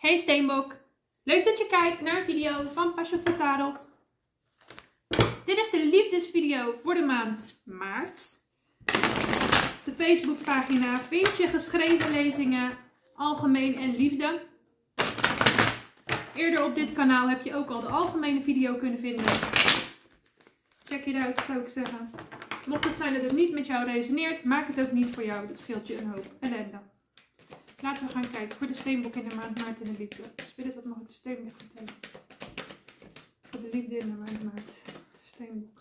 Hey Steenbok, leuk dat je kijkt naar een video van Passion for Tarot. Dit is de liefdesvideo voor de maand maart. Op de Facebookpagina vind je geschreven lezingen, algemeen en liefde. Eerder op dit kanaal heb je ook al de algemene video kunnen vinden. Check it out, zou ik zeggen. Mocht het zijn dat het niet met jou resoneert, maak het ook niet voor jou. Dat scheelt je een hoop ellende. Laten we gaan kijken voor de Steenbok in de maand maart en de liefde. Dus wat mag ik de Steenbok vertellen? Voor de liefde in de maand maart. Steenbok.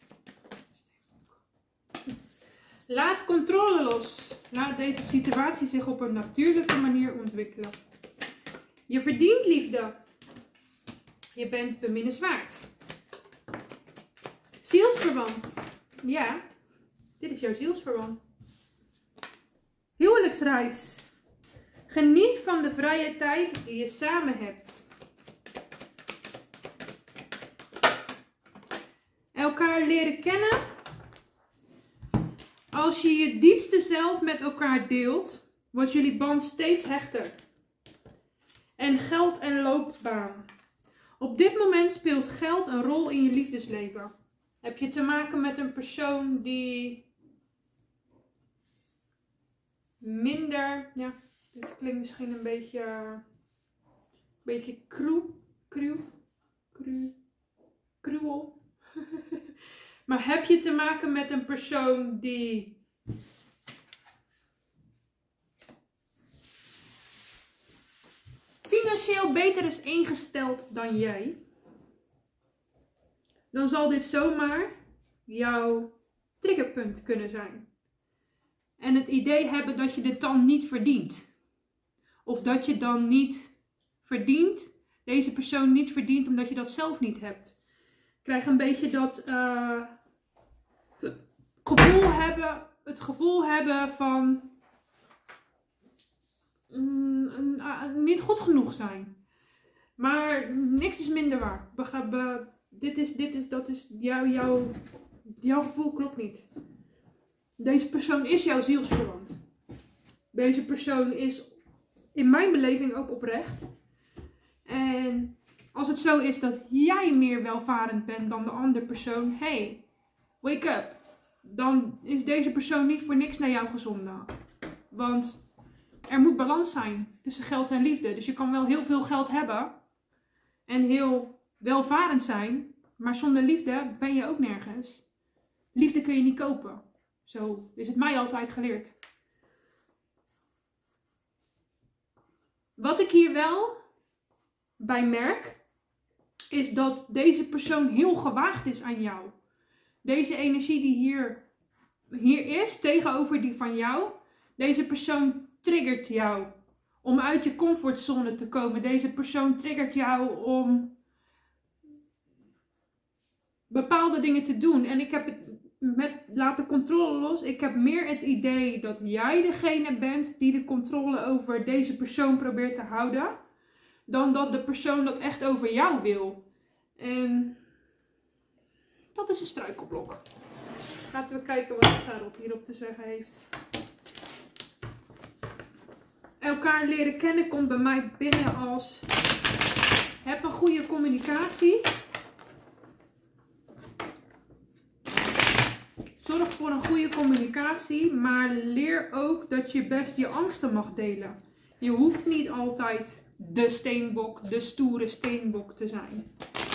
Laat controle los. Laat deze situatie zich op een natuurlijke manier ontwikkelen. Je verdient liefde. Je bent beminnenswaard. Zielsverwant. Ja, dit is jouw zielsverwant. Huwelijksreis. Geniet van de vrije tijd die je samen hebt. Elkaar leren kennen. Als je je diepste zelf met elkaar deelt, wordt jullie band steeds hechter. En geld en loopbaan. Op dit moment speelt geld een rol in je liefdesleven. Heb je te maken met een persoon die minder, ja, dit klinkt misschien een beetje cruel. Maar heb je te maken met een persoon die financieel beter is ingesteld dan jij? Dan zal dit zomaar jouw triggerpunt kunnen zijn. En het idee hebben dat je dit dan niet verdient. Of dat je dan niet verdient, deze persoon niet verdient omdat je dat zelf niet hebt. Ik krijg een beetje dat gevoel hebben van niet goed genoeg zijn. Maar niks is minder waar. Jouw gevoel klopt niet. Deze persoon is jouw zielsverwant. Deze persoon is in mijn beleving ook oprecht. En als het zo is dat jij meer welvarend bent dan de andere persoon, hey, wake up. Dan is deze persoon niet voor niks naar jou gezonden. Want er moet balans zijn tussen geld en liefde. Dus je kan wel heel veel geld hebben en heel welvarend zijn, maar zonder liefde ben je ook nergens. Liefde kun je niet kopen. Zo is het mij altijd geleerd. Wat ik hier wel bij merk, is dat deze persoon heel gewaagd is aan jou. Deze energie die hier is, tegenover die van jou, deze persoon triggert jou om uit je comfortzone te komen. Deze persoon triggert jou om bepaalde dingen te doen. En ik heb het laat de controle los. Ik heb meer het idee dat jij degene bent die de controle over deze persoon probeert te houden, dan dat de persoon dat echt over jou wil. En dat is een struikelblok. Laten we kijken wat de tarot hierop te zeggen heeft. Elkaar leren kennen komt bij mij binnen als heb een goede communicatie. Zorg voor een goede communicatie, maar leer ook dat je best je angsten mag delen. Je hoeft niet altijd de steenbok, de stoere steenbok te zijn.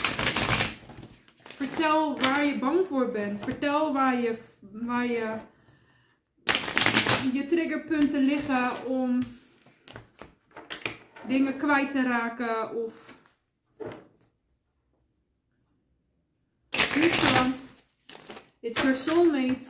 Vertel waar je bang voor bent. Vertel waar je triggerpunten liggen om dingen kwijt te raken of liefdesverwant. It's your soulmate.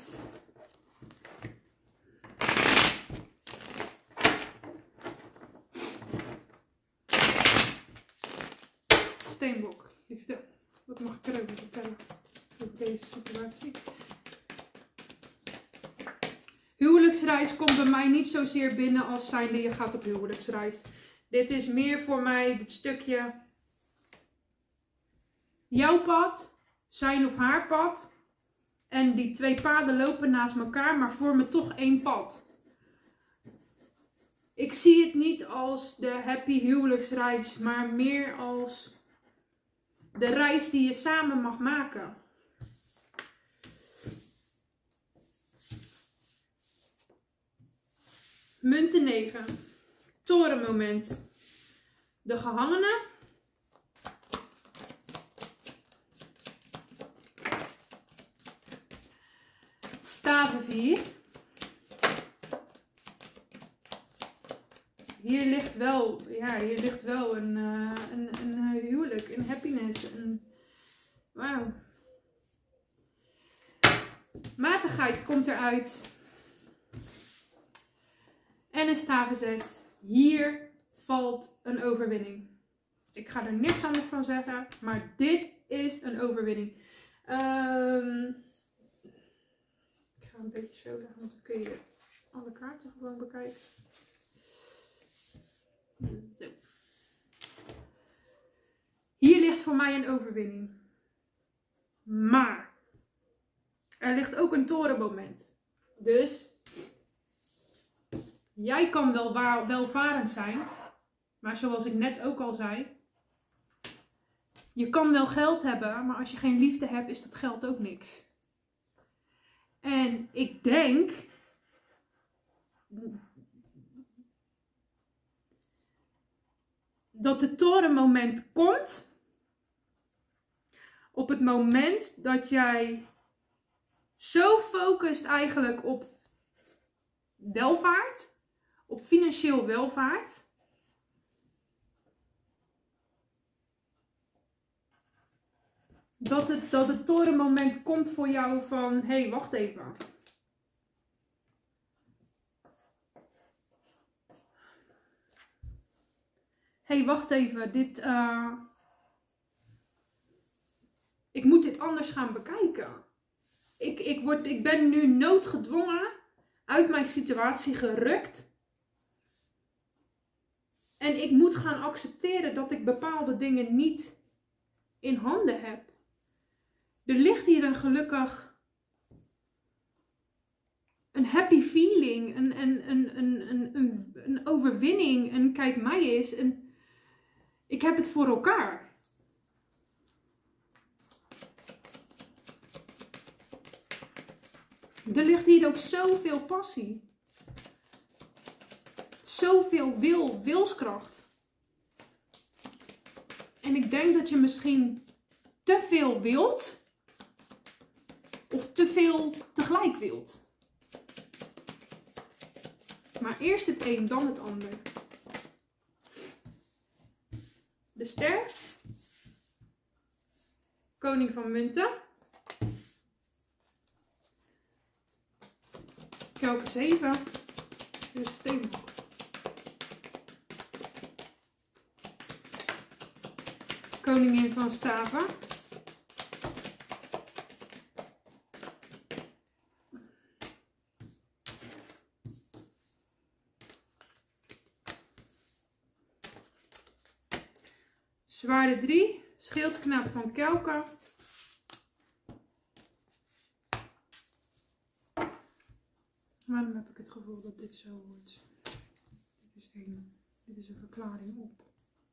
Steenbok, liefde. Wat mag ik erover vertellen over deze situatie? Huwelijksreis komt bij mij niet zozeer binnen als zijnde je gaat op huwelijksreis. Dit is meer voor mij het stukje jouw pad, zijn of haar pad. En die twee paden lopen naast elkaar, maar vormen toch één pad. Ik zie het niet als de happy huwelijksreis, maar meer als de reis die je samen mag maken. Munten 9. Torenmoment. De gehangene. Staven 4. Hier ligt wel een huwelijk, een happiness. Wauw. Matigheid komt eruit. En een staven 6. Hier valt een overwinning. Ik ga er niks anders van zeggen, maar dit is een overwinning. Ik ga een beetje zo leggen, want dan kun je alle kaarten gewoon bekijken. Zo. Hier ligt voor mij een overwinning. Maar er ligt ook een torenmoment. Dus jij kan wel welvarend zijn. Maar zoals ik net ook al zei. Je kan wel geld hebben. Maar als je geen liefde hebt is dat geld ook niks. En ik denk dat het torenmoment komt op het moment dat jij zo focust eigenlijk op welvaart, op financieel welvaart, dat het torenmoment komt voor jou van, hé, wacht even. Hé, wacht even, ik moet dit anders gaan bekijken. Ik ben nu noodgedwongen uit mijn situatie gerukt. En ik moet gaan accepteren dat ik bepaalde dingen niet in handen heb. Er ligt hier een gelukkig, een happy feeling, een overwinning, een kijk mij eens, ik heb het voor elkaar. Er ligt hier ook zoveel passie. Zoveel wilskracht. En ik denk dat je misschien te veel wilt. Of te veel tegelijk wilt. Maar eerst het een, dan het ander. De ster. Koning van munten. Kelken 7. De steenbok. Koningin van staven. Zwaarden 3. Schildknaap van kelken. Waarom heb ik het gevoel dat dit zo wordt? Dit is een verklaring op.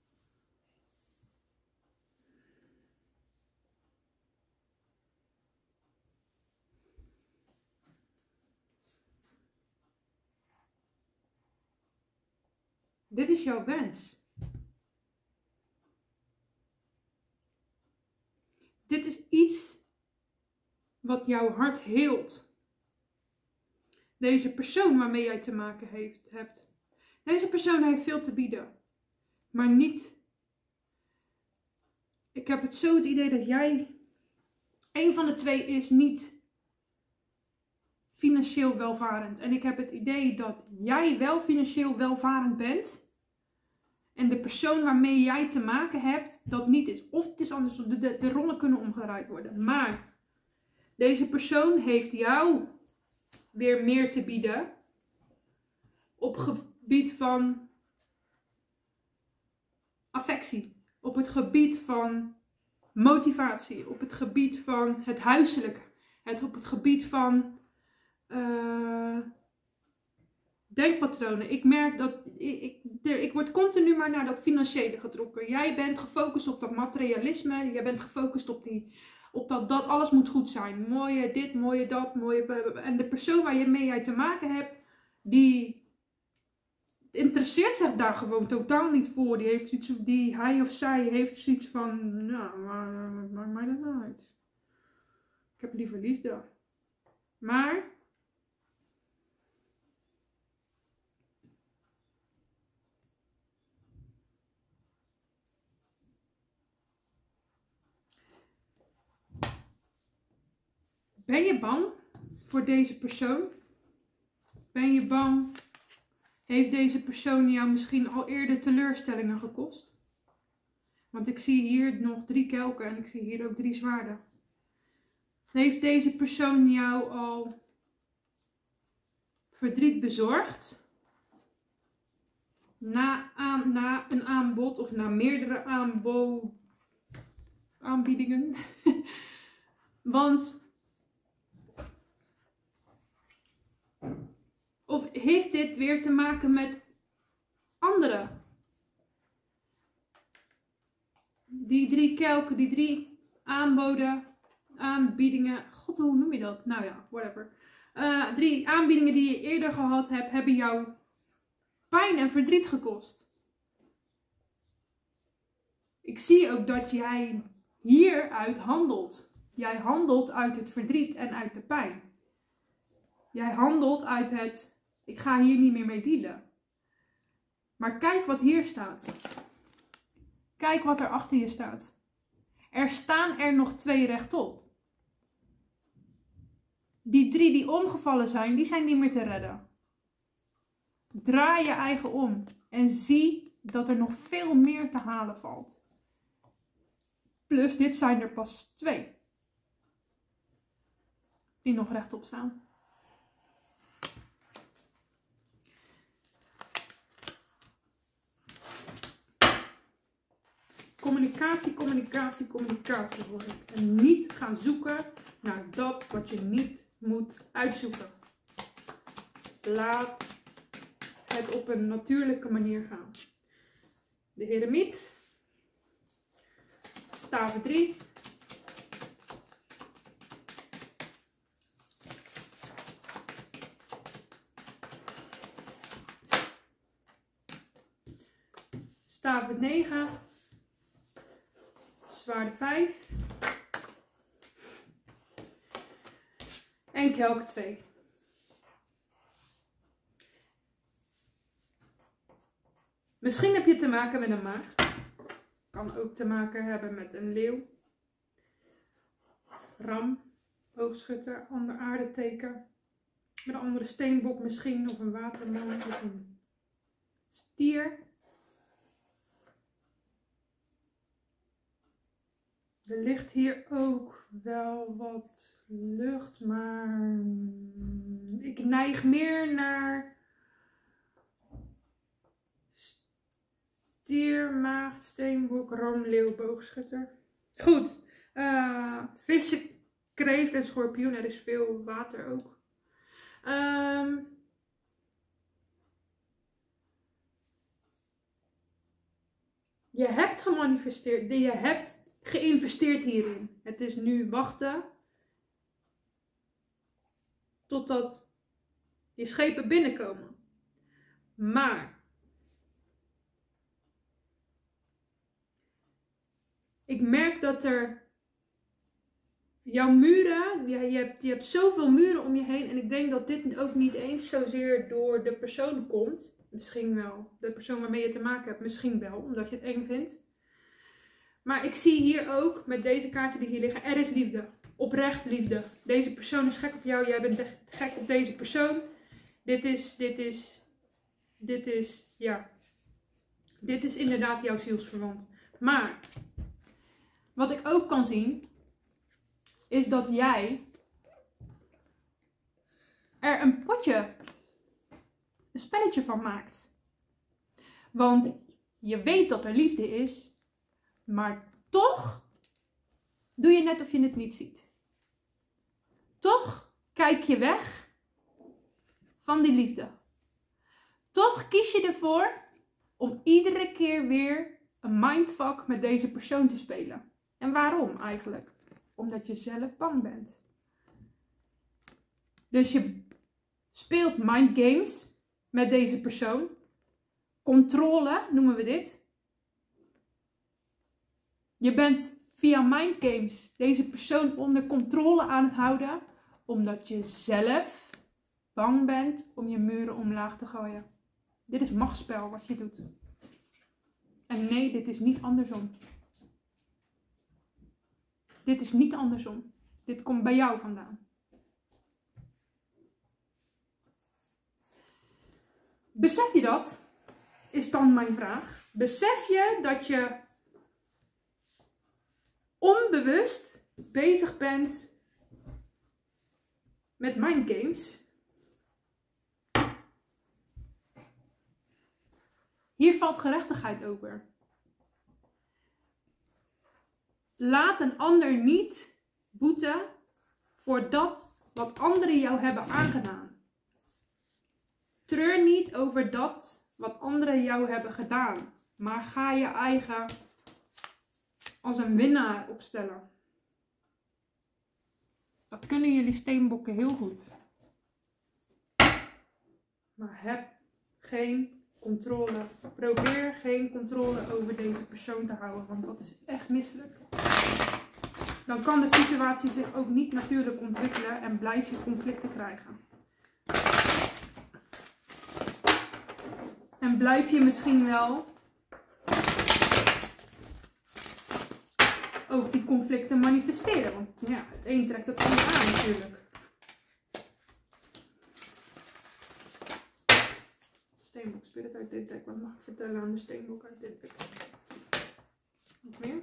Dit is jouw wens. Dit is iets wat jouw hart heelt. Deze persoon waarmee jij te maken hebt. Deze persoon heeft veel te bieden. Maar niet. Ik heb het zo het idee dat jij. Een van de twee is niet financieel welvarend. En ik heb het idee dat jij wel financieel welvarend bent. En de persoon waarmee jij te maken hebt, dat niet is. Of het is andersom. De rollen kunnen omgedraaid worden. Maar deze persoon heeft jou weer meer te bieden. Op het gebied van affectie. Op het gebied van motivatie. Op het gebied van het huiselijke. Op het gebied van denkpatronen. Ik merk dat ik word continu maar naar dat financiële getrokken. Jij bent gefocust op dat materialisme. Jij bent gefocust op dat alles moet goed zijn. Mooie dit, mooie dat, mooie... En de persoon waar je mee te maken hebt, die interesseert zich daar gewoon totaal niet voor. Hij of zij heeft zoiets van, nou, maakt mij dat nou uit. Ik heb liever liefde. Maar ben je bang voor deze persoon? Ben je bang? Heeft deze persoon jou misschien al eerder teleurstellingen gekost? Want ik zie hier nog 3 kelken en ik zie hier ook 3 zwaarden. Heeft deze persoon jou al verdriet bezorgd? Na een aanbod of na meerdere aanbiedingen? Want... Of heeft dit weer te maken met anderen? Die 3 kelken, die 3 aanbiedingen. God, hoe noem je dat? Nou ja, whatever. 3 aanbiedingen die je eerder gehad hebt, hebben jou pijn en verdriet gekost. Ik zie ook dat jij hieruit handelt. Jij handelt uit het verdriet en uit de pijn. Jij handelt uit het... Ik ga hier niet meer mee dealen. Maar kijk wat hier staat. Kijk wat er achter je staat. Er staan er nog 2 rechtop. Die 3 die omgevallen zijn, die zijn niet meer te redden. Draai je eigen om. En zie dat er nog veel meer te halen valt. Plus, dit zijn er pas 2. Die nog rechtop staan. Communicatie, communicatie, communicatie hoor ik. En niet gaan zoeken naar dat wat je niet moet uitzoeken. Laat het op een natuurlijke manier gaan. De heremiet. Staven 3. Staven 9. Zwaarden 5. En kelk 2. Misschien heb je te maken met een maag. Kan ook te maken hebben met een leeuw. Ram. Boogschutter. Ander aardeteken. Met een andere steenbok misschien. Of een waterman. Of een stier. Er ligt hier ook wel wat lucht, maar ik neig meer naar stier, maagd, steenbok, ram, leeuw, boogschutter. Goed, vissen, kreeft en schorpioen, er is veel water ook. Je hebt gemanifesteerd, je hebt geïnvesteerd hierin. Het is nu wachten totdat je schepen binnenkomen. Maar ik merk dat er jouw muren, je hebt zoveel muren om je heen en ik denk dat dit ook niet eens zozeer door de persoon komt. Misschien wel. De persoon waarmee je te maken hebt, misschien wel, omdat je het eng vindt. Maar ik zie hier ook, met deze kaarten die hier liggen, er is liefde. Oprecht liefde. Deze persoon is gek op jou, jij bent gek op deze persoon. Dit is inderdaad jouw zielsverwant. Maar, wat ik ook kan zien, is dat jij er een spelletje van maakt. Want je weet dat er liefde is, maar toch doe je net of je het niet ziet. Toch kijk je weg van die liefde. Toch kies je ervoor om iedere keer weer een mindfuck met deze persoon te spelen. En waarom eigenlijk? Omdat je zelf bang bent. Dus je speelt mindgames met deze persoon. Controle noemen we dit. Je bent via mindgames deze persoon onder controle aan het houden. Omdat je zelf bang bent om je muren omlaag te gooien. Dit is machtsspel wat je doet. En nee, dit is niet andersom. Dit is niet andersom. Dit komt bij jou vandaan. Besef je dat? Is dan mijn vraag. Besef je dat je onbewust bezig bent met mindgames? Hier valt gerechtigheid over. Laat een ander niet boeten voor dat wat anderen jou hebben aangedaan. Treur niet over dat wat anderen jou hebben gedaan. Maar ga je eigen als een winnaar opstellen. Dat kunnen jullie steenbokken heel goed. Maar heb geen controle. Probeer geen controle over deze persoon te houden. Want dat is echt misselijk. Dan kan de situatie zich ook niet natuurlijk ontwikkelen. En blijf je conflicten krijgen. En blijf je misschien wel ook die conflicten manifesteren. Want ja, het een trekt het ander aan natuurlijk. Steenbok Spirit uit dit deck. Wat mag ik vertellen aan de steenbok uit dit deck? Nog meer?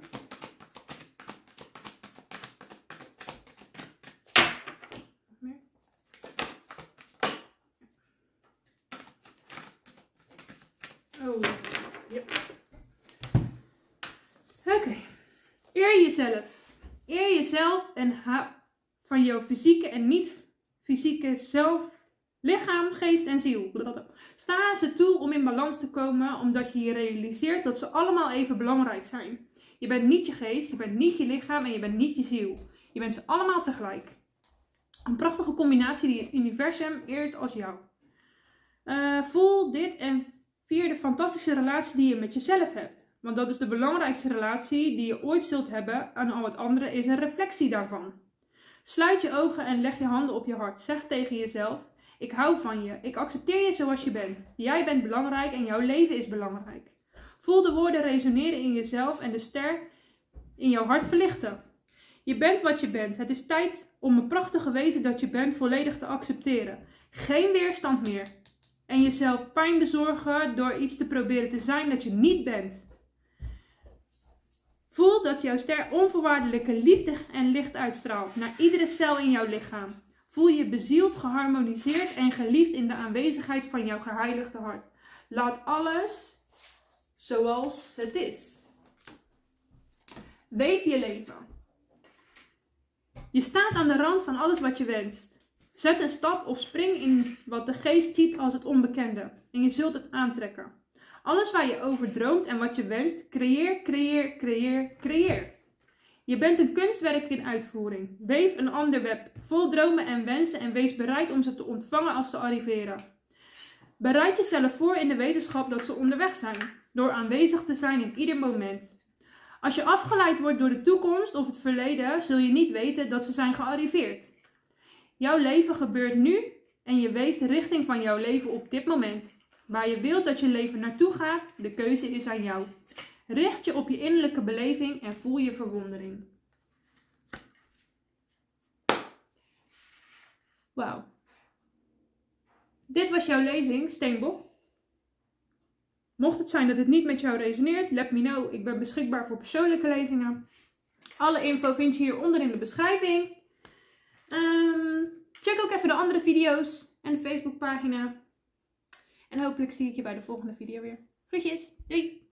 Nog meer? Oh, ja. Oké. Eer jezelf. Eer jezelf en van jouw fysieke en niet-fysieke zelf, lichaam, geest en ziel. Sta ze toe om in balans te komen, omdat je je realiseert dat ze allemaal even belangrijk zijn. Je bent niet je geest, je bent niet je lichaam en je bent niet je ziel. Je bent ze allemaal tegelijk. Een prachtige combinatie die het universum eert als jou. Voel dit en vier de fantastische relatie die je met jezelf hebt. Want dat is de belangrijkste relatie die je ooit zult hebben en al het andere is een reflectie daarvan. Sluit je ogen en leg je handen op je hart. Zeg tegen jezelf, ik hou van je. Ik accepteer je zoals je bent. Jij bent belangrijk en jouw leven is belangrijk. Voel de woorden resoneren in jezelf en de ster in jouw hart verlichten. Je bent wat je bent. Het is tijd om een prachtige wezen dat je bent volledig te accepteren. Geen weerstand meer. En jezelf pijn bezorgen door iets te proberen te zijn dat je niet bent. Voel dat jouw ster onvoorwaardelijke liefde en licht uitstraalt naar iedere cel in jouw lichaam. Voel je bezield, geharmoniseerd en geliefd in de aanwezigheid van jouw geheiligde hart. Laat alles zoals het is. Weef je leven. Je staat aan de rand van alles wat je wenst. Zet een stap of spring in wat de geest ziet als het onbekende. En je zult het aantrekken. Alles waar je over droomt en wat je wenst, creëer, creëer, creëer, creëer. Je bent een kunstwerk in uitvoering. Weef een ander web, vol dromen en wensen en wees bereid om ze te ontvangen als ze arriveren. Bereid jezelf voor in de wetenschap dat ze onderweg zijn, door aanwezig te zijn in ieder moment. Als je afgeleid wordt door de toekomst of het verleden, zul je niet weten dat ze zijn gearriveerd. Jouw leven gebeurt nu en je weeft de richting van jouw leven op dit moment. Waar je wilt dat je leven naartoe gaat, de keuze is aan jou. Richt je op je innerlijke beleving en voel je verwondering. Wauw. Dit was jouw lezing, Steenbok. Mocht het zijn dat het niet met jou resoneert, let me know. Ik ben beschikbaar voor persoonlijke lezingen. Alle info vind je hieronder in de beschrijving. Check ook even de andere video's en de Facebookpagina. En hopelijk zie ik je bij de volgende video weer. Groetjes, doei!